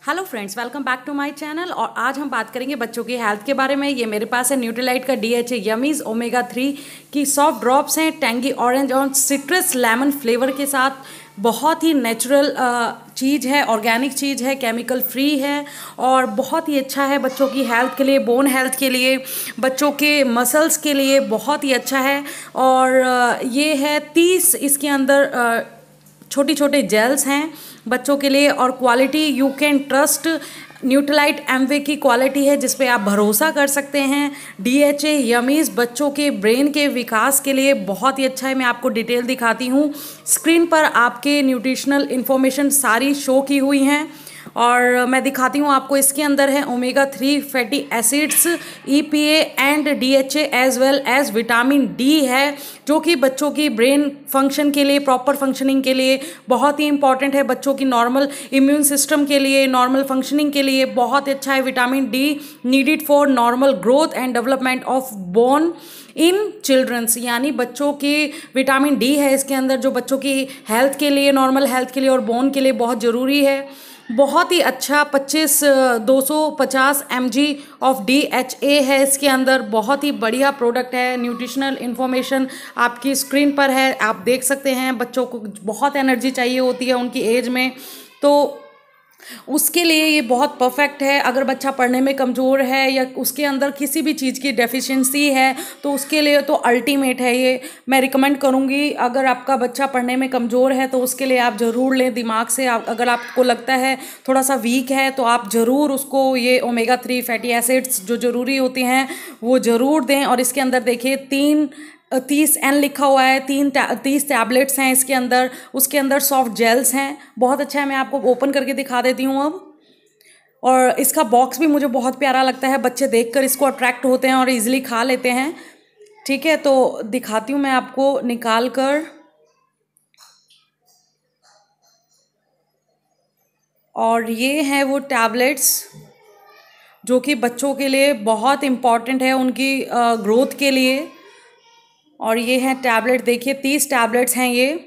Hello friends, welcome back to my channel. और आज हम बात करेंगे बच्चों की हेल्थ के बारे में। ये मेरे पास है न्यूट्रीलाइट का DHA यमीज़ ओमेगा 3 की सॉफ्ट ड्रॉप्स हैं, टैंगी ऑरेंज और सिट्रस लेमन फ्लेवर के साथ। बहुत ही नेचुरल चीज़ है, ऑर्गेनिक चीज़ है, केमिकल फ्री है और बहुत ही अच्छा है बच्चों की हेल्थ के लिए, बोन हेल्थ के लिए, बच्चों के मसल्स के लिए बहुत ही अच्छा है। और ये है 30 इसके अंदर छोटी छोटे जेल्स हैं बच्चों के लिए। और quality you can trust, Nutrilite Amway की क्वालिटी है जिस पे आप भरोसा कर सकते हैं। DHA यमीज़ बच्चों के ब्रेन के विकास के लिए बहुत ही अच्छा है। मैं आपको डिटेल दिखाती हूँ। स्क्रीन पर आपके न्यूट्रिशनल इन्फॉर्मेशन सारी शो की हुई हैं और मैं दिखाती हूँ आपको। इसके अंदर है omega 3 fatty acids, EPA and DHA as well as vitamin D है, जो कि बच्चों की ब्रेन फंक्शन के लिए, प्रॉपर फंक्शनिंग के लिए बहुत ही इंपॉर्टेंट है। बच्चों की नॉर्मल इम्यून सिस्टम के लिए, नॉर्मल फंक्शनिंग के लिए बहुत अच्छा है। Vitamin D needed for normal growth and development of bone in childrens, यानी बच्चों की विटामिन D है इसके अंदर, जो बच्चों की हेल्थ के लिए, नॉर्मल हेल्थ के लिए और बोन के लिए बहुत ज़रूरी है। बहुत ही अच्छा 250 mg ऑफ DHA है इसके अंदर। बहुत ही बढ़िया प्रोडक्ट है। न्यूट्रिशनल इन्फॉर्मेशन आपकी स्क्रीन पर है, आप देख सकते हैं। बच्चों को बहुत एनर्जी चाहिए होती है उनकी एज में, तो उसके लिए ये बहुत परफेक्ट है। अगर बच्चा पढ़ने में कमज़ोर है या उसके अंदर किसी भी चीज़ की डेफिशिएंसी है तो उसके लिए तो अल्टीमेट है ये। मैं रिकमेंड करूँगी, अगर आपका बच्चा पढ़ने में कमज़ोर है तो उसके लिए आप ज़रूर लें दिमाग से। अगर आपको लगता है थोड़ा सा वीक है तो आप ज़रूर उसको ये ओमेगा 3 फैटी एसिड्स जो ज़रूरी होती हैं वो ज़रूर दें। और इसके अंदर देखिए 30N लिखा हुआ है, 30 टैबलेट्स हैं इसके अंदर। उसके अंदर सॉफ्ट जेल्स हैं, बहुत अच्छा है। मैं आपको ओपन करके दिखा देती हूँ अब। और इसका बॉक्स भी मुझे बहुत प्यारा लगता है, बच्चे देखकर इसको अट्रैक्ट होते हैं और इजीली खा लेते हैं। ठीक है, तो दिखाती हूँ मैं आपको निकाल कर। और ये हैं वो टैबलेट्स जो कि बच्चों के लिए बहुत इम्पॉर्टेंट है, उनकी ग्रोथ के लिए। और ये हैं टैबलेट, देखिए 30 टैबलेट्स हैं ये।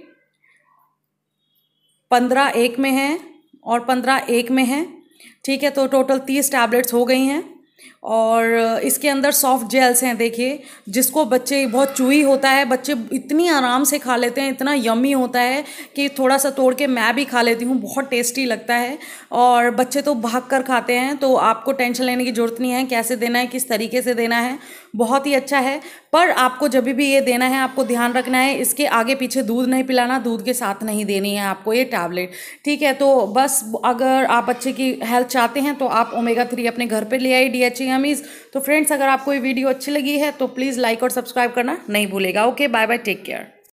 15 एक में हैं और 15 एक में हैं। ठीक है, तो टोटल 30 टैबलेट्स हो गई हैं। और इसके अंदर सॉफ्ट जेल्स हैं, देखिए, जिसको बच्चे, बहुत चूई होता है, बच्चे इतनी आराम से खा लेते हैं, इतना यम्मी होता है कि थोड़ा सा तोड़ के मैं भी खा लेती हूँ, बहुत टेस्टी लगता है। और बच्चे तो भाग कर खाते हैं, तो आपको टेंशन लेने की ज़रूरत नहीं है कैसे देना है, किस तरीके से देना है। बहुत ही अच्छा है। पर आपको जब भी ये देना है आपको ध्यान रखना है, इसके आगे पीछे दूध नहीं पिलाना, दूध के साथ नहीं देनी है आपको ये टैबलेट। ठीक है, तो बस अगर आप बच्चे की हेल्थ चाहते हैं तो आप ओमेगा 3 अपने घर पे ले आइए, DHA यमीज़। तो फ्रेंड्स, अगर आपको ये वीडियो अच्छी लगी है तो प्लीज़ लाइक और सब्सक्राइब करना नहीं भूलेगा। Okay, bye bye, take care.